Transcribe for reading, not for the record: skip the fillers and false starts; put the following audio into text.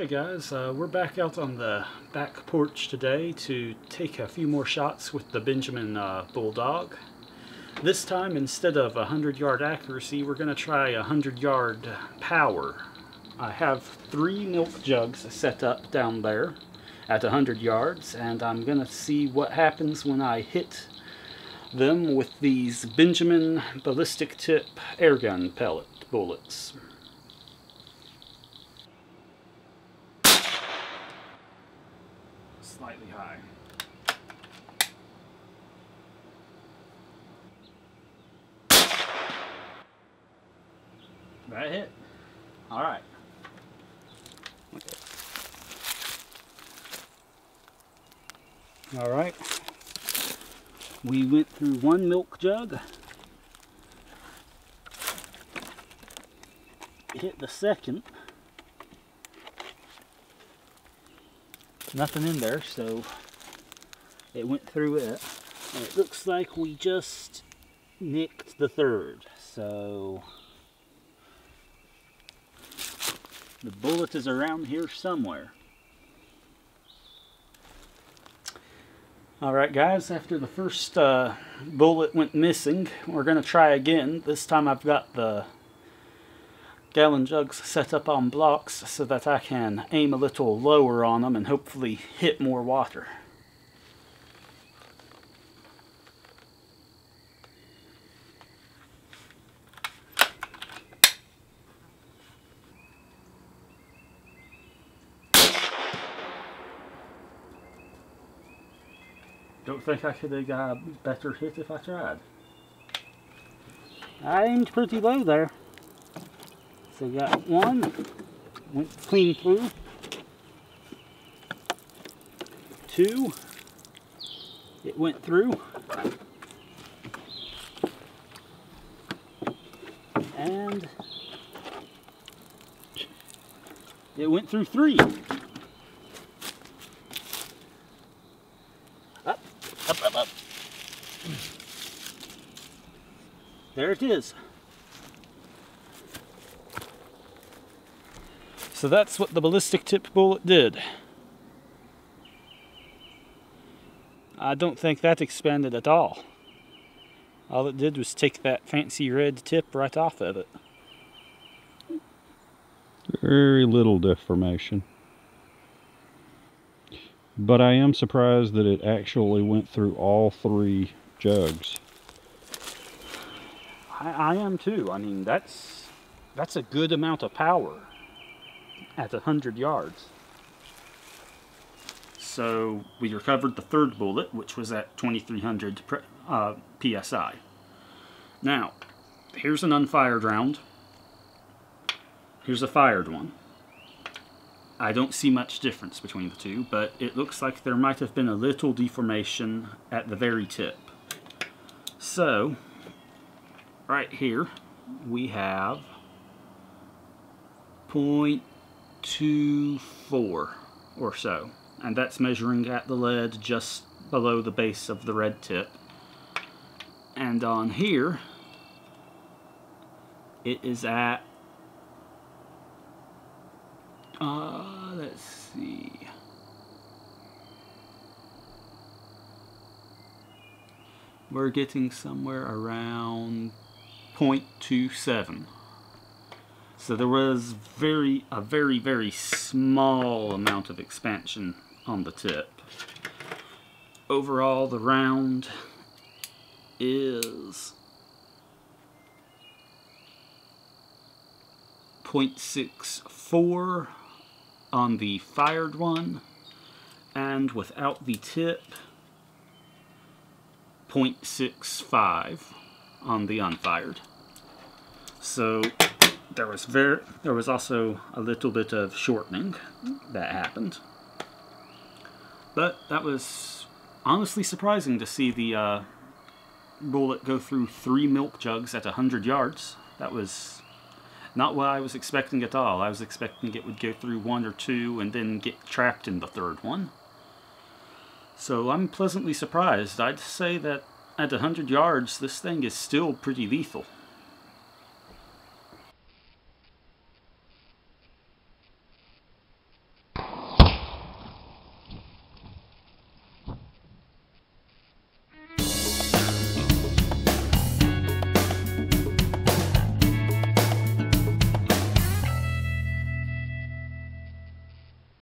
Hey guys, we're back out on the back porch today to take a few more shots with the Benjamin Bulldog. This time, instead of 100-yard accuracy, we're going to try 100-yard power. I have 3 milk jugs set up down there at 100 yards, and I'm going to see what happens when I hit them with these Benjamin ballistic tip airgun pellet bullets. Slightly high. That hit. All right. Okay. All right. We went through 1 milk jug. Hit the second. Nothing in there, so it went through it. And it looks like we just nicked the third. So the bullet is around here somewhere. Alright guys, after the first bullet went missing, we're going to try again. This time I've got the gallon jugs set up on blocks so that I can aim a little lower on them and hopefully hit more water. Don't think I could have got a better hit if I tried. I aimed pretty low there. So got 1, went clean through. 2, it went through. And it went through 3. Up, up, up, up. There it is. So that's what the ballistic tip bullet did. I don't think that expanded at all. All it did was take that fancy red tip right off of it. Very little deformation. But I am surprised that it actually went through all 3 jugs. I am too. I mean, that's a good amount of power at 100 yards. So we recovered the third bullet, which was at 2300 psi. Now, here's an unfired round. Here's a fired one. I don't see much difference between the two, but it looks like there might have been a little deformation at the very tip. So, right here, we have 0.24 or so, and that's measuring at the lead just below the base of the red tip. And on here, it is at let's see, we're getting somewhere around 0.27. So there was a very small amount of expansion on the tip. Overall, the round is 0.64 on the fired one, and without the tip, 0.65 on the unfired. So there was also a little bit of shortening that happened, but that was honestly surprising to see the bullet go through 3 milk jugs at 100 yards. That was not what I was expecting at all. I was expecting it would go through 1 or 2 and then get trapped in the third one. So I'm pleasantly surprised. I'd say that at 100 yards, this thing is still pretty lethal.